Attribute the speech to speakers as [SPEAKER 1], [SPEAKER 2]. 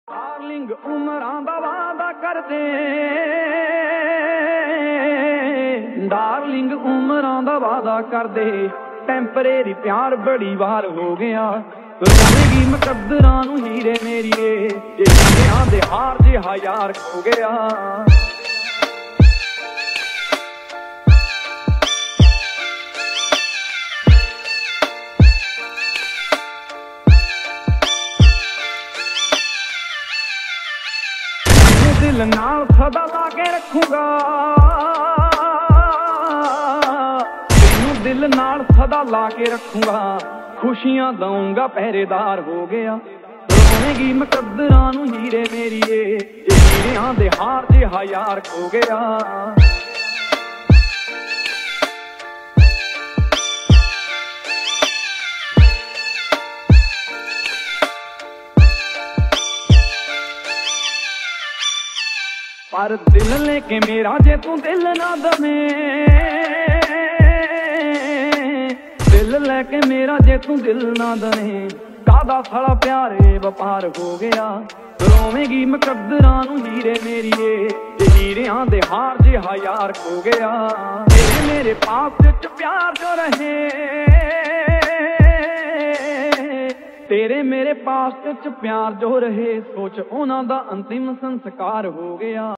[SPEAKER 1] Darling उमरां दा वादा कर दे, डार्लिंग उमरां दा वादा कर दे। टैंपरेरी प्यार बड़ी वार हो गया, रोएगी मुकद्दरां नूं हीरे मेरीए, हीरियां दे हार जिहा यार खो गया। दिल नाल सदा लाके रखूंगा, तेनू दिल नाल सदा लाके रखूंगा। खुशियां दूंगा पहरेदार हो गया, रोएगी मुकद्दरां नूं हीरे मेरीए, हीरियां दे हार जिहा यार खो गया। पर दिल लेके मेरा जे तू दिल ना दवे, दिल लेके मेरा जे तू दिल ना दवे, कादा साला प्यारे व्यापार हो गया। रोवेगी मुकद्दरां नूं हीरे मेरीए, हीरियां दे हार जिहा यार खो गया। तेरे मेरे पास च प्यार जो रहे, तेरे मेरे पास च प्यार जो रहे, सोच उन्हां दा अंतिम संस्कार हो गया।